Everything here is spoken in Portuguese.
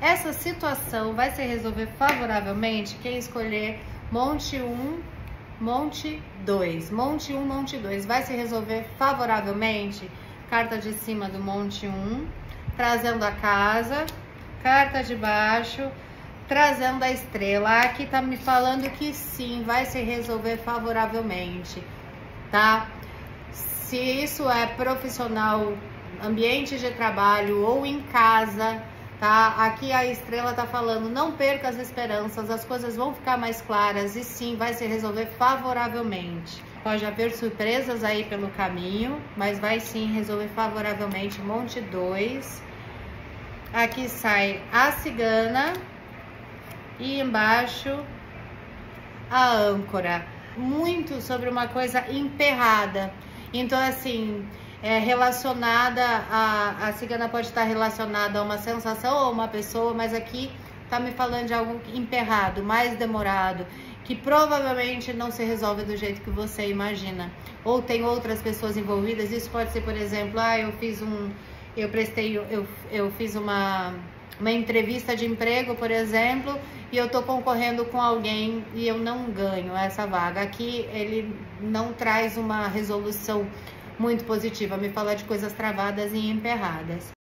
Essa situação vai se resolver favoravelmente quem escolher Monte 1, Monte 2. Monte 1, Monte 2 vai se resolver favoravelmente. Carta de cima do Monte 1, trazendo a casa. Carta de baixo, trazendo a estrela. Aqui tá me falando que sim, vai se resolver favoravelmente, tá? Se isso é profissional, ambiente de trabalho ou em casa, tá? Aqui a estrela tá falando, não perca as esperanças, as coisas vão ficar mais claras e sim, vai se resolver favoravelmente. Pode haver surpresas aí pelo caminho, mas vai sim resolver favoravelmente. Monte 2. Aqui sai a cigana e embaixo a âncora. Muito sobre uma coisa emperrada. Então, assim, relacionada a cigana pode estar relacionada a uma sensação ou uma pessoa, mas aqui tá me falando de algo emperrado, mais demorado, que provavelmente não se resolve do jeito que você imagina. Ou tem outras pessoas envolvidas. Isso pode ser, por exemplo, eu fiz uma entrevista de emprego, por exemplo, e eu tô concorrendo com alguém e eu não ganho essa vaga. Aqui ele não traz uma resolução muito positiva, me fala de coisas travadas e emperradas.